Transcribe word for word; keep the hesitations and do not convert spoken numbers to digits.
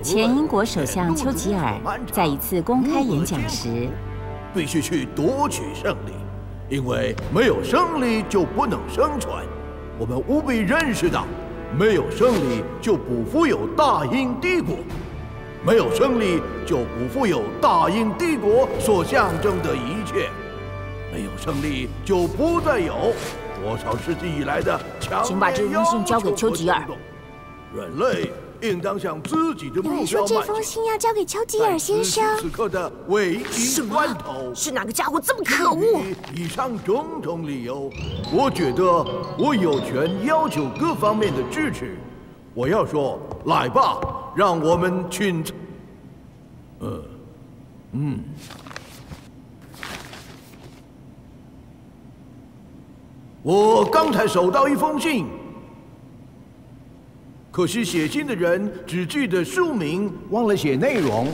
前英国首相丘吉尔在一次公开演讲时， 必须去夺取胜利，因为没有胜利就不能生存。我们务必认识到，没有胜利就不负有大英帝国，没有胜利就不负有大英帝国所象征的一切，没有胜利就不再有多少世纪以来的强请把这封信交给丘吉尔。 人类应当向自己的目标迈进。 有人说这封信要交给丘吉尔先生。 此刻的危急关头， 是哪个家伙这么可恶？ 以上种种理由，我觉得我有权要求各方面的支持。我要说，来吧，让我们群……呃，嗯。我刚才收到一封信。可惜写信的人只记得书名，忘了写内容。